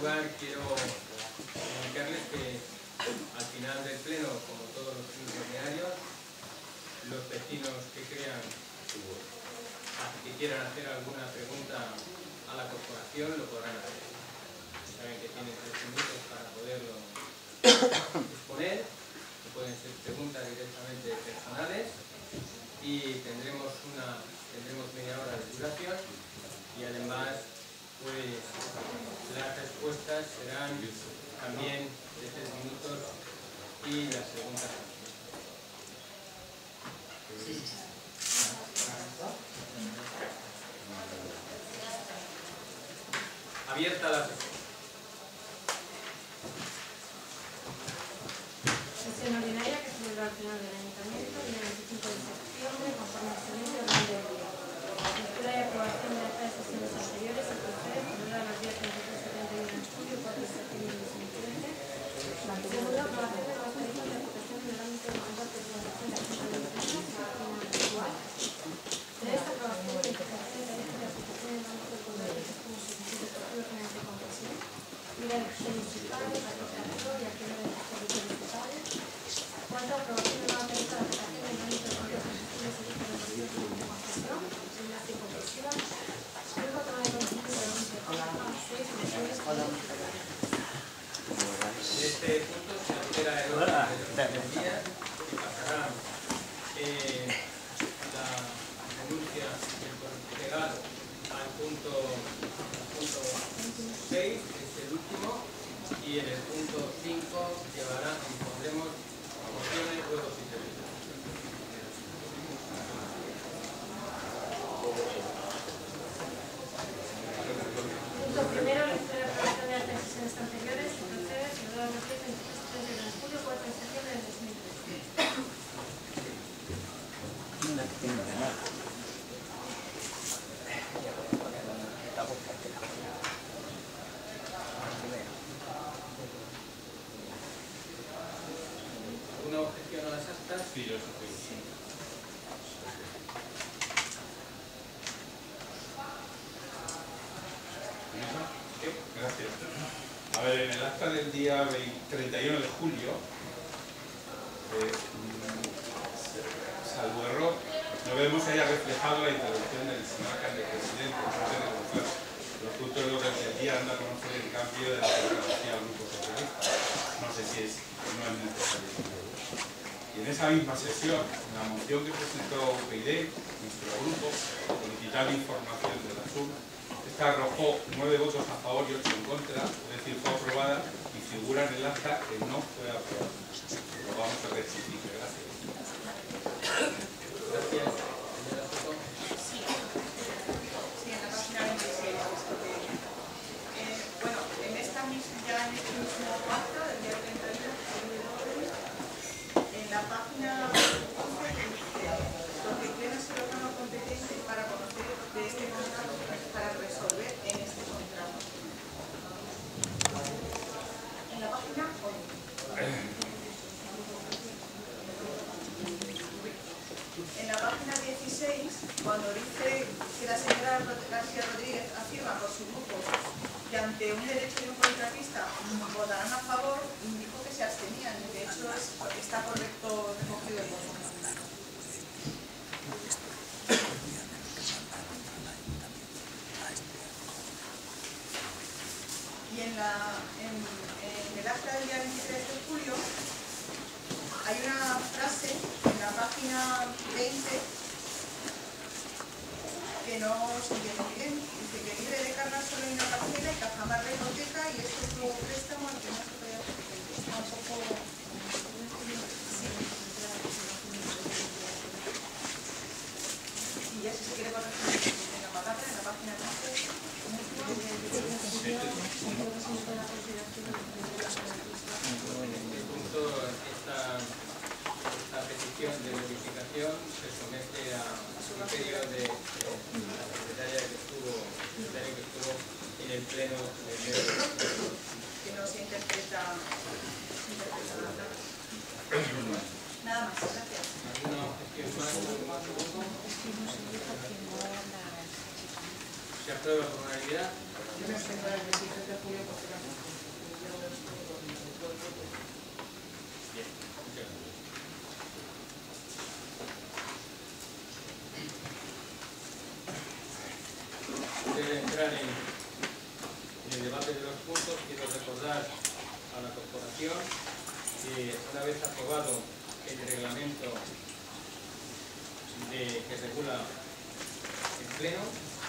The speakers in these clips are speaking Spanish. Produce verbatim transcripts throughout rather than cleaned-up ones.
lugar quiero comunicarles que al final del pleno, como todos los plenos ordinarios, los vecinos que crean que quieran hacer alguna pregunta a la corporación lo podrán hacer. Saben que tienen tres minutos para poderlo exponer, que pueden ser preguntas directamente personales y tendremos una tendremos media hora de duración y además pues las respuestas serán también de tres minutos y las preguntas también. Abierta la sesión. Sesión ordinaria que se celebra al final del ayuntamiento el día veinticinco de septiembre conforme al siguiente orden del día. Lectura y aprobación de actas de sesiones anteriores y proceder celebrada los días veintitrés y treinta y uno de julio, cuatro de septiembre de dos mil trece. Segunda, aprobación de las tarifas de aplicación en el ámbito de la presentación de acciones de empresas y página actual. Tres, aprobación de modificación de tarifas de aplicación en el ámbito de contratistas como servicios deportivos mediante concesión, vida de gestión municipal, tarifa de actor y actividad de servicios municipales. Cuarto, aprobación de nueva tarifa de aplicación en el ámbito de contratos de servicios deportivos mediante concesión, enlace y concesión. Cinco, toma de conocimiento de la Unión. Seis, elecciones En este punto se altera el orden del día y pasará eh, la denuncia del legado al punto, al punto seis, que es el último, y en el punto cinco llevará, impondremos mociones, juegos y servicios. Punto primero, lectura y aprobación de actas de sesiones anteriores y procede celebrada los días veintitrés y treinta y uno de julio, cuatro de septiembre de dos mil trece. ¿Alguna objeción a las actas? Sí, yo soy. Sí. Gracias. A ver, en el acta del día treinta y uno de julio, eh, salvo error, no vemos que haya reflejado la intervención del señor alcalde presidente. Los puntos de orden del día anda a conocer el cambio de la tecnología al grupo socialista. No sé si es no es necesario. Y en esa misma sesión, en la moción que presentó U P y D, nuestro grupo, solicitando información de la SUB, esta arrojó nueve votos a favor y ocho en contra, es decir, fue aprobada y figura en el acta que no fue aprobada. Lo vamos a rectificar. Gracias. Gracias, señora Soto. Sí, sí, en la página veintiséis. Eh, bueno, en esta misma, ya en este mismo acta del día treinta y uno, en la página once dice: los que quieran ser órgano competente para conocer de este contrato, para resolver en este contrato. En la página once. En la página dieciséis, cuando dice que la señora García Rodríguez afirma por su grupo que ante un derecho de un contratista votarán a favor, dijo que se abstenían. De hecho, es, está correcto recogido el voto. Y en, la, en, en el acta del día veintitrés de julio hay una frase en la página veinte que no se entiende bien. Dice que libre de carga solo hay una parcela y que jamás la hipoteca y esto es un préstamo al que no se puede hacer. Está un poco... Sí. Y ya si se quiere corregir en la palabra, en la página trece. En este punto, esta, esta petición de modificación se somete a criterio de, de la secretaria que estuvo, secretaria que estuvo en el pleno del mes de julio. Que no se interpreta, se interpreta nada. Nada más, gracias. ¿Alguna objeción más? Se aprueba por unanimidad. Yo me abstengo el veintitrés de julio porque era Bien, muchas gracias. Antes de entrar en, en el debate de los puntos, quiero recordar a la corporación que una vez aprobado el reglamento de, que regula el pleno,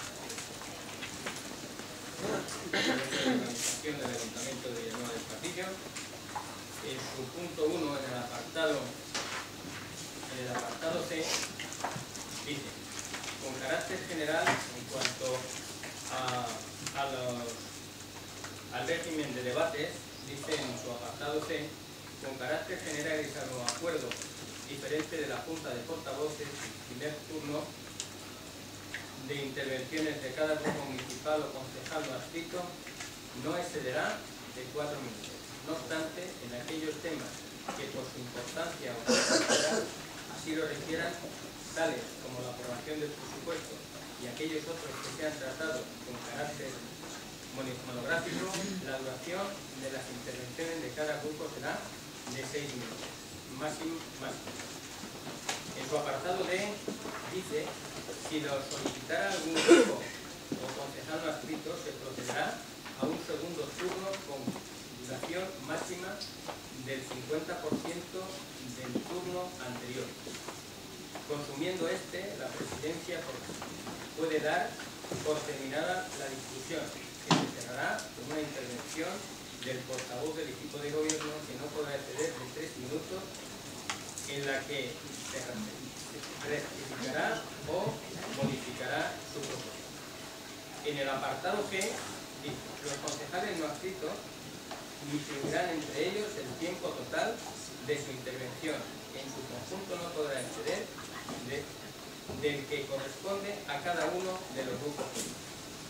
la organización del Ayuntamiento de Villanueva del Castillo, en su punto uno, en el apartado en el apartado C, dice: con carácter general en cuanto a, a los, al régimen de debates, dice en su apartado C, con carácter general y salvo acuerdo diferente de la Junta de Portavoces, el primer turno de intervenciones de cada grupo municipal o concejal o adscrito no excederá de cuatro minutos. No obstante, en aquellos temas que por su importancia o complejidad así lo requieran, tales como la aprobación del presupuesto y aquellos otros que sean tratados con carácter monográfico, la duración de las intervenciones de cada grupo será de seis minutos. Máximo, máximo. En su apartado D dice: si lo solicitara algún grupo o concejal no adscrito, se procederá a un segundo turno con duración máxima del cincuenta por ciento del turno anterior. Consumiendo este, la presidencia puede dar por terminada la discusión, que se cerrará con una intervención del portavoz del equipo de gobierno que no podrá exceder de tres minutos, en la que se rectificará o modificará su propuesta. En el apartado G dice: los concejales no adscritos distribuirán entre ellos el tiempo total de su intervención, que en su conjunto no podrá exceder de, del que corresponde a cada uno de los grupos políticos.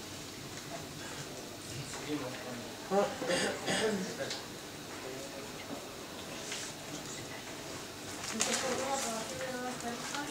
Seguimos con aprobación de nuevas tarifas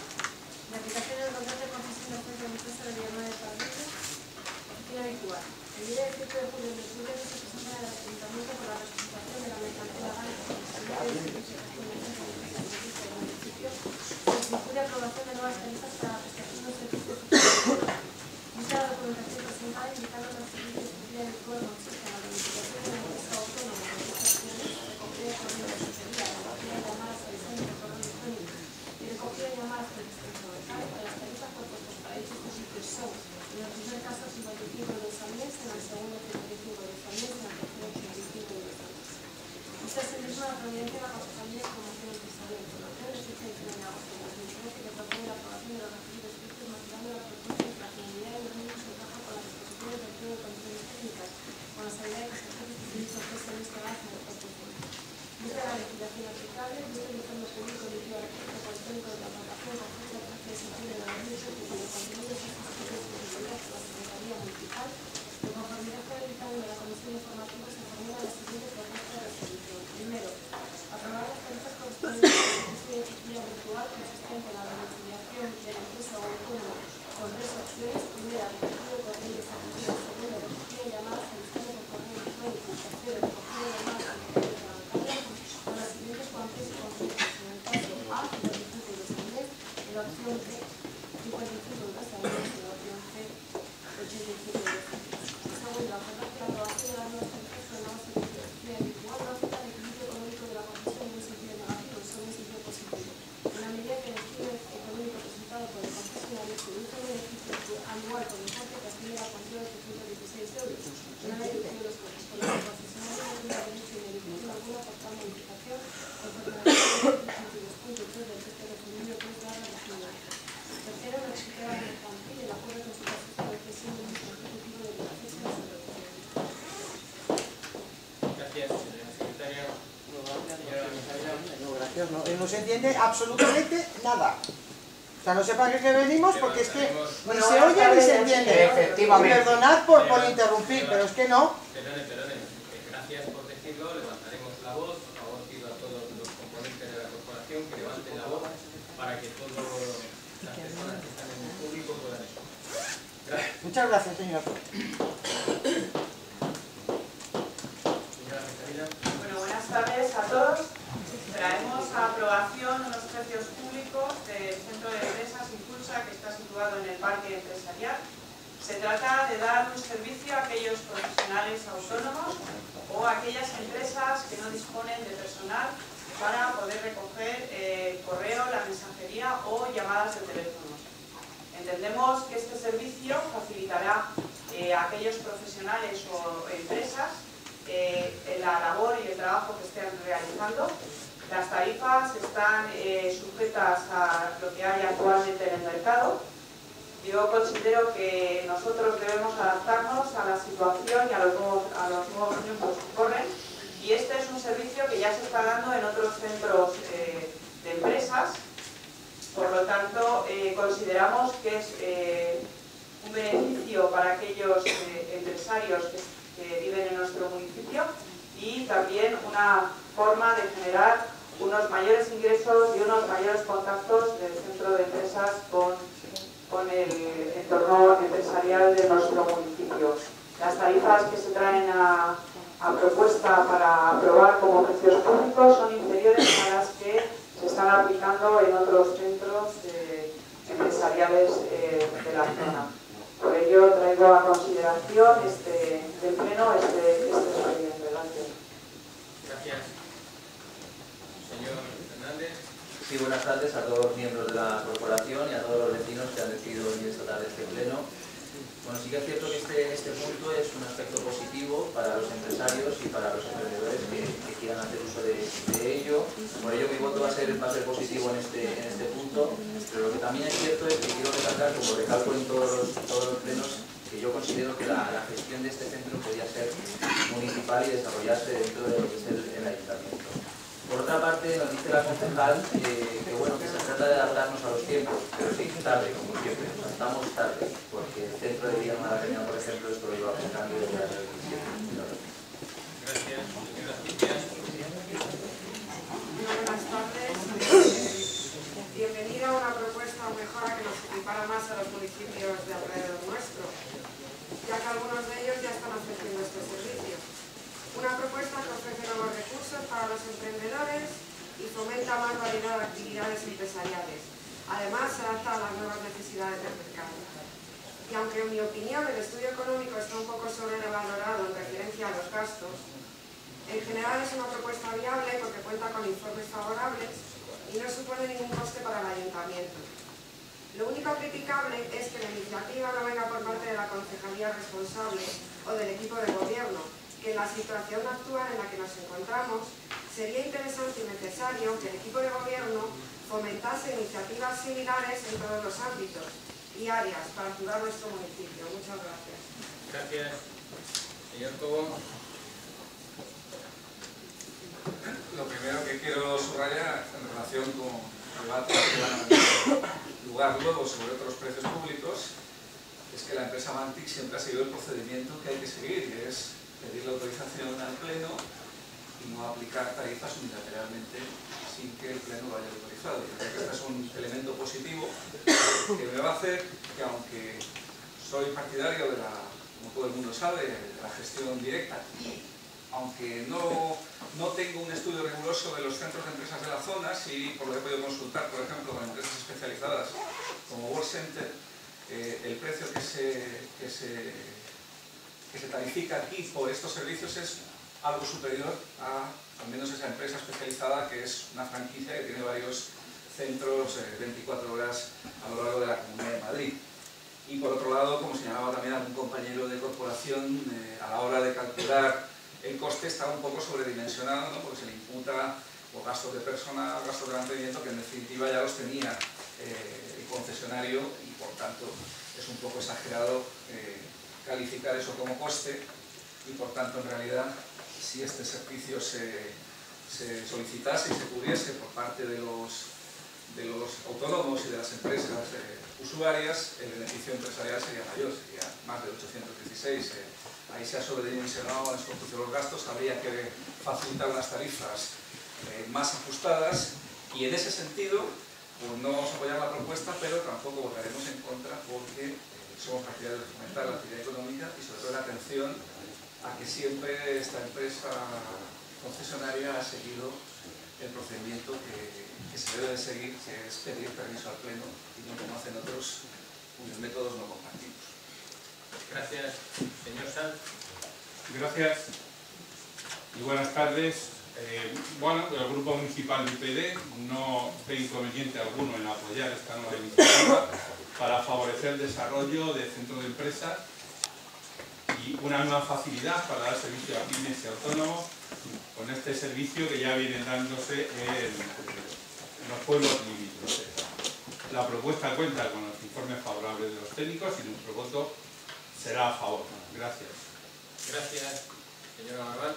de aplicación del contrato de concesión de oferta de empresa de Villanueva del Castillo, oficina habitual. El día dieciocho de julio del dos mil veinte se presenta el Ayuntamiento por la representación de la mercancía legal de profesional de servicios de municipio solicitud de aprobación de nuevas tarifas para la prestación de servicios sociales. Dicha la documentación presentada indicando que los servicios que piden el código consisten en la domiciliación de la empresa autónoma de prestaciones, recogida de correo de asesoría, recogida de llamadas a diseño de correo electrónico y recogida de llamadas por distrito local. Las tarifas propuestas para dichos servicios son: en el primer caso cincuenta y cinco euros al mes, en el segundo cincuenta y cinco euros al mes, en el tercero ochenta y cinco euros al mes. Esta es el mismo la providencia de la Consejería de Promoción Empresarial e Información de fecha diecinueve de agosto de dos mil trece, que propone la aprobación de los referidos textos, mostrando la propuesta de la finalidad de los mismos que encaja con las disposiciones del Pliego de Condiciones Técnicas, con la salida de que se ejerce su servicio ofrece en este avance en el propio centro. Vista la legislación aplicable, vista el informe público emitido al respecto por el técnico de la plantación con fecha de trece de septiembre de dos mil trece, cuyo contenido es suscrito por la Secretaría Municipal, de conformidad con el dictamen de la Comisión Informativa, se formula la siguiente propuesta de resolución. Primero, aprobar las tarifas correspondientes al servicio de electricidad virtual consistente en la domiciliación de la empresa o autónoma con tres opciones: primera, recogido de correo de servicio; segunda, recogido de llamadas a distancia por correo electrónico; tercero, recogido de llamadas a distancia por la bancaria, con las siguientes cuantías y consultas. En el caso A, cincuenta y cinco euros al mes; en la opción B, cincuenta y cinco euros al mes; en la opción C, ochenta y cinco euros al mes. Segundo, acordar que la aprobación de las nuevas tarifas sobre la base de electricidad virtual no afecta al equilibrio económico de la concesión en un sentido negativo, sino en un sentido positivo. En la medida que el equilibrio económico presentado por el concesionario produce un beneficio anual por importe que asciende a la cuantía de ochocientos dieciséis euros. Una vez reducido los costes, por lo que el concesionario no tendrá derecho ni obligación alguna por tal modificación, conforme a la ochenta y dos punto tres del texto refundido tres barra dos mil once. Tercero, la actividad mercantil, el acuerdo con su concepto de cesión del mismo ejecutivo de la fecha de su reducción. Gracias, señora secretaria. No, gracias, no. No se entiende absolutamente nada. O sea, no sé para qué que venimos, porque es que ni se oye ni se entiende. Efectivamente. Perdonad por, por interrumpir, pero es que no. Perdone, perdone. Gracias por decirlo. Levantaremos la voz. Por favor, pido a todos los componentes de la corporación que levanten la voz para que todas las personas que están en el público puedan escuchar. Muchas gracias, señor. Bueno, buenas tardes a todos. Traemos a aprobación unos precios públicos del Centro de Empresas Impulsa, que está situado en el Parque Empresarial. Se trata de dar un servicio a aquellos profesionales autónomos o a aquellas empresas que no disponen de personal para poder recoger el eh, correo, la mensajería o llamadas de teléfono. Entendemos que este servicio facilitará eh, a aquellos profesionales o empresas eh, la labor y el trabajo que estén realizando. Las tarifas están eh, sujetas a lo que hay actualmente en el mercado. Yo considero que nosotros debemos adaptarnos a la situación y a los nuevos, a los nuevos tiempos que corren, y este es un servicio que ya se está dando en otros centros eh, de empresas. Por lo tanto, eh, consideramos que es eh, un beneficio para aquellos eh, empresarios que, que viven en nuestro municipio, y también una forma de generar unos mayores ingresos y unos mayores contactos del centro de empresas con, con el entorno empresarial de nuestro municipio. Las tarifas que se traen a, a propuesta para aprobar como precios públicos son inferiores a las que se están aplicando en otros centros eh, empresariales eh, de la zona. Por ello traigo a consideración este, del Pleno este, este expediente. Gracias. Gracias. Señor Fernández. Sí, buenas tardes a todos los miembros de la corporación y a todos los vecinos que han decidido venir esta tarde a este pleno. Bueno, sí que es cierto que este, este punto es un aspecto positivo para los empresarios y para los emprendedores que, que quieran hacer uso de, de ello. Por ello mi voto va a ser, va a ser positivo en este, en este punto, pero lo que también es cierto es que quiero recalcar, como recalco en todos los, todos los plenos, que yo considero que la, la gestión de este centro podría ser municipal y desarrollarse dentro de lo que es el, el ayuntamiento. Por otra parte, nos dice la concejal eh, que, bueno, que se trata de adaptarnos a los tiempos, pero sí, tarde, como siempre, o sea, estamos tarde, porque el centro de Villanueva de la Peña, por ejemplo, esto lo lleva pensando desde el año diecisiete. Gracias, señora Cintia. Buenas tardes. Bienvenido a una propuesta o mejora que nos equipara más a los municipios de alrededor nuestro, ya que algunos de ellos ya están ofreciendo este servicio. Una propuesta que ofrece nuevos recursos para los emprendedores y fomenta más variedad de actividades empresariales. Además, se adapta a las nuevas necesidades del mercado. Y aunque en mi opinión el estudio económico está un poco sobrevalorado en referencia a los gastos, en general es una propuesta viable porque cuenta con informes favorables y no supone ningún coste para el ayuntamiento. Lo único criticable es que la iniciativa no venga por parte de la concejalía responsable o del equipo de gobierno, que en la situación actual en la que nos encontramos sería interesante y necesario que el equipo de gobierno fomentase iniciativas similares en todos los ámbitos y áreas para ayudar a nuestro municipio. Muchas gracias. Gracias. Señor Cobo. Lo primero que quiero subrayar en relación con el debate que van a tener lugar luego sobre otros precios públicos es que la empresa Mantic siempre ha seguido el procedimiento que hay que seguir, que es pedir la autorización al Pleno y no aplicar tarifas unilateralmente sin que el Pleno lo haya autorizado. Yo creo que este es un elemento positivo que me va a hacer que, aunque soy partidario de la, como todo el mundo sabe, de la gestión directa, y aunque no, no tengo un estudio riguroso de los centros de empresas de la zona, sí, por lo que he podido consultar, por ejemplo, con empresas especializadas como World Center, eh, el precio que se, que se que se tarifica aquí por estos servicios es algo superior a, al menos esa empresa especializada que es una franquicia que tiene varios centros eh, veinticuatro horas a lo largo de la Comunidad de Madrid. Y por otro lado, como señalaba también algún compañero de corporación, eh, a la hora de calcular el coste está un poco sobredimensionado, ¿no? Porque se le imputa por gastos de personal, gastos de mantenimiento, que en definitiva ya los tenía eh, el concesionario y por tanto es un poco exagerado eh, calificar eso como coste y por tanto en realidad si este servicio se, se solicitase y se cubriese por parte de los, de los autónomos y de las empresas eh, usuarias, el beneficio empresarial sería mayor, sería más de ochocientos dieciséis. Eh, ahí se ha sobredimensionado en de los gastos, habría que facilitar unas tarifas eh, más ajustadas y en ese sentido pues no vamos a apoyar la propuesta, pero tampoco votaremos en contra porque somos partidarios de fomentar la actividad económica y sobre todo la atención a que siempre esta empresa concesionaria ha seguido el procedimiento que, que se debe de seguir, que es pedir permiso al Pleno y no como hacen otros cuyos métodos no compartimos. Gracias, señor Sanz. Gracias y buenas tardes. Eh, bueno, el Grupo Municipal de U P D no ve inconveniente alguno en apoyar esta nueva iniciativa para favorecer el desarrollo de centros de empresas y una nueva facilidad para dar servicio a pymes y autónomos con este servicio que ya viene dándose en, en los pueblos limítrofes. La propuesta cuenta con los informes favorables de los técnicos y nuestro voto será a favor. Gracias. Gracias, señora Barbal.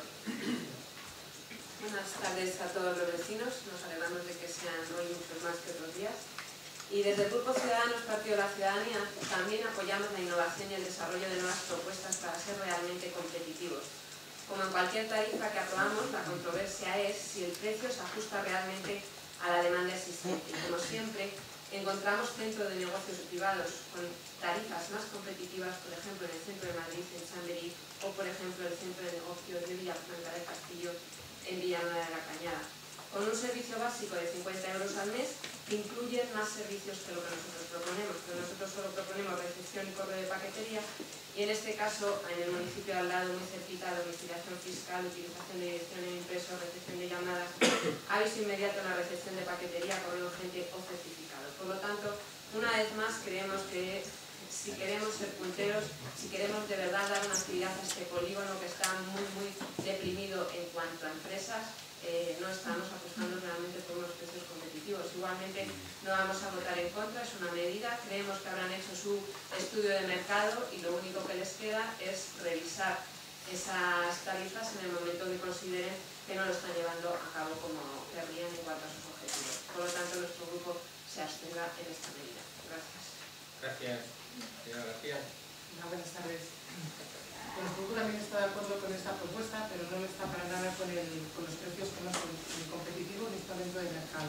Buenas tardes a todos los vecinos. Nos alegramos de que sean hoy muchos más que otros días. Y desde el Grupo Ciudadanos Partido de la Ciudadanía también apoyamos la innovación y el desarrollo de nuevas propuestas para ser realmente competitivos. Como en cualquier tarifa que aprobamos, la controversia es si el precio se ajusta realmente a la demanda existente. Y como siempre, encontramos centros de negocios privados con tarifas más competitivas, por ejemplo, en el centro de Madrid, en Chamberí, o por ejemplo, el centro de negocios de Villafranca del Castillo, en Villanueva de la Cañada, con un servicio básico de cincuenta euros al mes que incluye más servicios que lo que nosotros proponemos, pero nosotros solo proponemos recepción y correo de paquetería y en este caso, en el municipio al lado, muy cerquita, domiciliación fiscal, utilización de dirección en impreso, recepción de llamadas, aviso inmediato en la recepción de paquetería, correo urgente o certificado. Por lo tanto, una vez más creemos que si queremos ser punteros, si queremos de verdad dar una actividad a este polígono que está muy, muy deprimido en cuanto a empresas, eh, no estamos apostando realmente por unos precios competitivos. Igualmente no vamos a votar en contra, es una medida, creemos que habrán hecho su estudio de mercado y lo único que les queda es revisar esas tarifas en el momento que consideren que no lo están llevando a cabo como querrían en cuanto a sus objetivos. Por lo tanto, nuestro grupo se abstenga en esta medida. Gracias. Gracias, señora García. Hola, buenas tardes. Bueno, el grupo también está de acuerdo con esta propuesta, pero no lo está para nada con, el, con los precios que no son ni competitivos ni están dentro del mercado.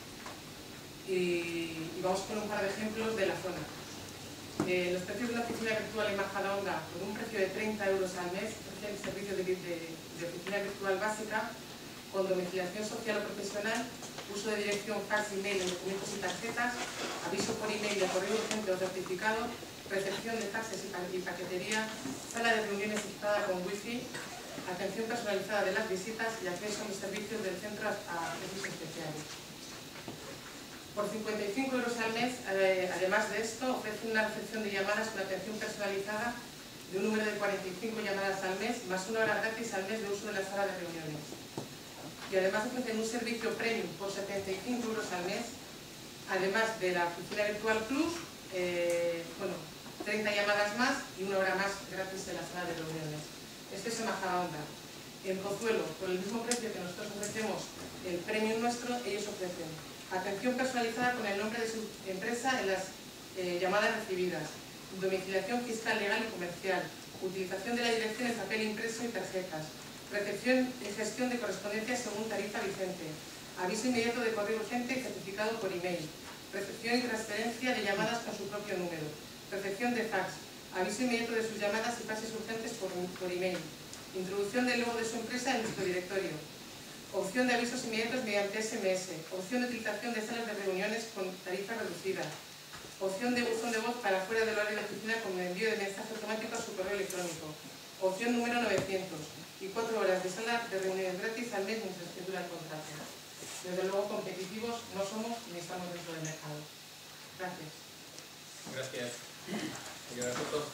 Y, y vamos con un par de ejemplos de la zona. Eh, los precios de la oficina virtual en Majadahonda, con un precio de treinta euros al mes, ofrecen servicios de, de, de oficina virtual básica con domiciliación social o profesional, uso de dirección, fax, email, documentos y tarjetas, aviso por email de correo urgente o certificado, recepción de faxes y paquetería, sala de reuniones equipada con wifi, atención personalizada de las visitas y acceso a los servicios del centro a precios especiales. Por cincuenta y cinco euros al mes, eh, además de esto, ofrece una recepción de llamadas con atención personalizada de un número de cuarenta y cinco llamadas al mes, más una hora gratis al mes de uso de la sala de reuniones. Y además ofrecen un servicio premium por setenta y cinco euros al mes, además de la oficina virtual plus, eh, bueno, treinta llamadas más y una hora más gratis en la sala de reuniones. Este es en Majadahonda. En Pozuelo, por el mismo precio que nosotros ofrecemos el premium nuestro, ellos ofrecen atención personalizada con el nombre de su empresa en las eh, llamadas recibidas, domiciliación fiscal, legal y comercial, utilización de la dirección en papel impreso y tarjetas, recepción y gestión de correspondencia según tarifa vigente, aviso inmediato de correo urgente y certificado por email, recepción y transferencia de llamadas con su propio número, recepción de fax, aviso inmediato de sus llamadas y faxes urgentes por, por email, introducción del logo de su empresa en nuestro directorio, opción de avisos inmediatos mediante ese eme ese, opción de utilización de salas de reuniones con tarifa reducida, opción de buzón de voz para fuera del horario de oficina con envío de mensaje automático a su correo electrónico, opción número novecientos y cuatro horas de sala de reuniones gratis al mes mientras que dura el contrato. Desde luego competitivos no somos ni estamos dentro del mercado. Gracias. Gracias. Señora Soto.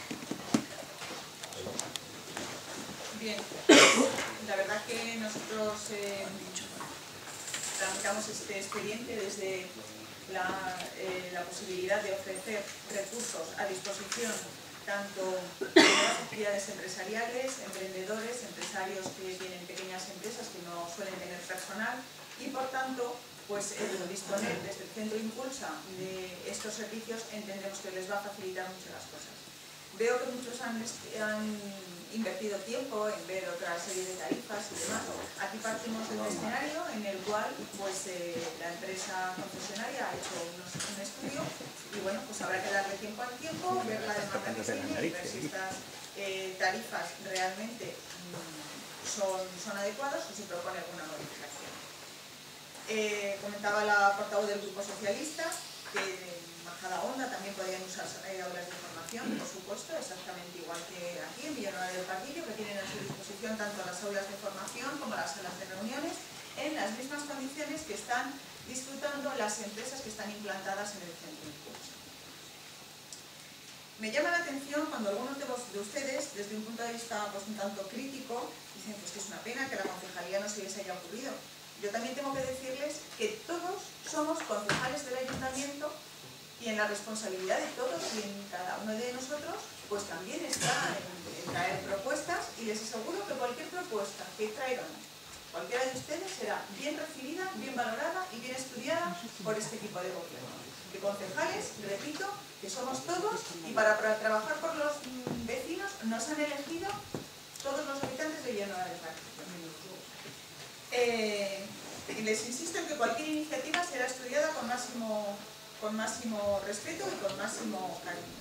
Bien, la verdad que nosotros eh, tramitamos este expediente desde la, eh, la posibilidad de ofrecer recursos a disposición tanto de nuevas actividades empresariales, emprendedores, empresarios que tienen pequeñas empresas que no suelen tener personal y por tanto pues el disponer desde el Centro Impulsa de estos servicios entendemos que les va a facilitar mucho las cosas. Veo que muchos han, han invertido tiempo en ver otra serie de tarifas y demás. Aquí partimos de un escenario en el cual pues, eh, la empresa concesionaria ha hecho unos, un estudio y bueno, pues habrá que darle tiempo al tiempo, ver la demanda que tiene y ver si estas eh, tarifas realmente mmm, son, son adecuadas o si propone alguna modificación. Eh, comentaba la portavoz del Grupo Socialista que en Majadahonda también podrían usar eh, aulas de formación, por supuesto, exactamente igual que aquí en Villanueva del Pardillo, que tienen a su disposición tanto las aulas de formación como las salas de reuniones en las mismas condiciones que están disfrutando las empresas que están implantadas en el centro de curso. Me llama la atención cuando algunos de, vos, de ustedes, desde un punto de vista pues, un tanto crítico, dicen pues, que es una pena que a la concejalía no se les haya ocurrido. Yo también tengo que decirles que todos somos concejales del ayuntamiento y en la responsabilidad de todos y en cada uno de nosotros pues también está en, en traer propuestas y les aseguro que cualquier propuesta que traigan cualquiera de ustedes será bien recibida, bien valorada y bien estudiada por este equipo de gobierno. De concejales, repito, que somos todos y para, para trabajar por los vecinos nos han elegido todos los habitantes de Villanueva del Pardillo. Eh, y les insisto en que cualquier iniciativa será estudiada con máximo, con máximo respeto y con máximo cariño.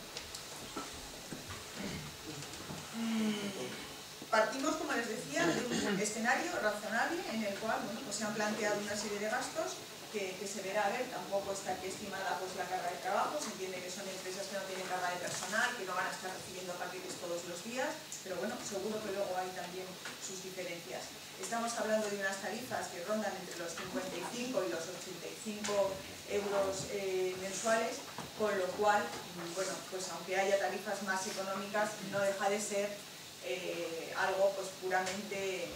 Mm, partimos, como les decía, de un escenario razonable en el cual bueno, pues se han planteado una serie de gastos que, que se verá a ver, tampoco está aquí estimada pues, la carga de trabajo, se entiende que son empresas que no tienen carga de personal, que no van a estar recibiendo paquetes todos los días, pero bueno, seguro que luego hay también sus diferencias. Estamos hablando de unas tarifas que rondan entre los cincuenta y cinco y los ochenta y cinco euros eh, mensuales, con lo cual, bueno, pues aunque haya tarifas más económicas, no deja de ser eh, algo pues puramente,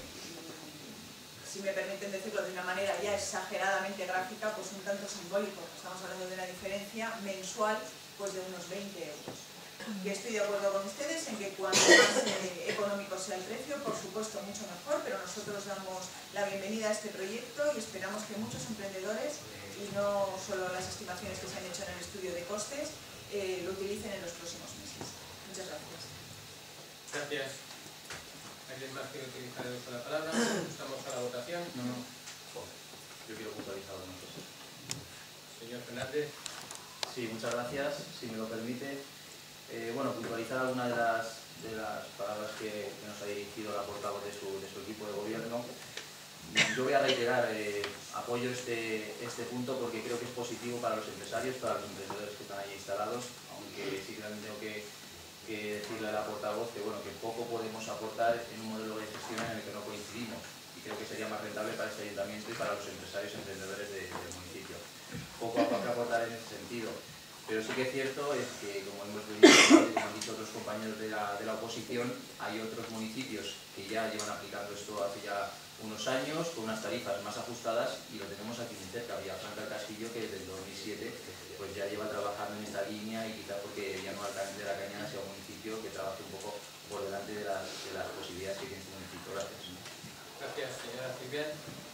si me permiten decirlo de una manera ya exageradamente gráfica, pues un tanto simbólico. Estamos hablando de una diferencia mensual pues de unos veinte euros. Que estoy de acuerdo con ustedes en que cuanto más eh, económico sea el precio, por supuesto mucho mejor, pero nosotros damos la bienvenida a este proyecto y esperamos que muchos emprendedores, y no solo las estimaciones que se han hecho en el estudio de costes, eh, lo utilicen en los próximos meses. Muchas gracias. Gracias. ¿Alguien más quiere utilizar el uso de la palabra? Estamos a la votación. No, no. Yo quiero puntualizar algunas cosas. Señor Fernández. Sí, muchas gracias. Si me lo permite. Eh, bueno, puntualizar algunas de las, de las palabras que, que nos ha dirigido la portavoz de su, de su equipo de gobierno. Yo voy a reiterar, eh, apoyo este, este punto porque creo que es positivo para los empresarios, para los emprendedores que están ahí instalados, aunque sí que también tengo que, que decirle a la portavoz que, bueno, que poco podemos aportar en un modelo de gestión en el que no coincidimos y creo que sería más rentable para este ayuntamiento y para los empresarios y emprendedores de, del municipio. Poco hay que aportar en ese sentido. Pero sí que es cierto es que, como hemos dicho, como han dicho otros compañeros de la, de la oposición, hay otros municipios que ya llevan aplicando esto hace ya unos años, con unas tarifas más ajustadas, y lo tenemos aquí muy cerca, Villafranca del Castillo, que desde el dos mil siete pues ya lleva trabajando en esta línea, y quizá porque Villanueva de la Cañada sea un municipio que trabaje un poco por delante de las, de las posibilidades que tiene este municipio. Gracias. Gracias, señora Silvia.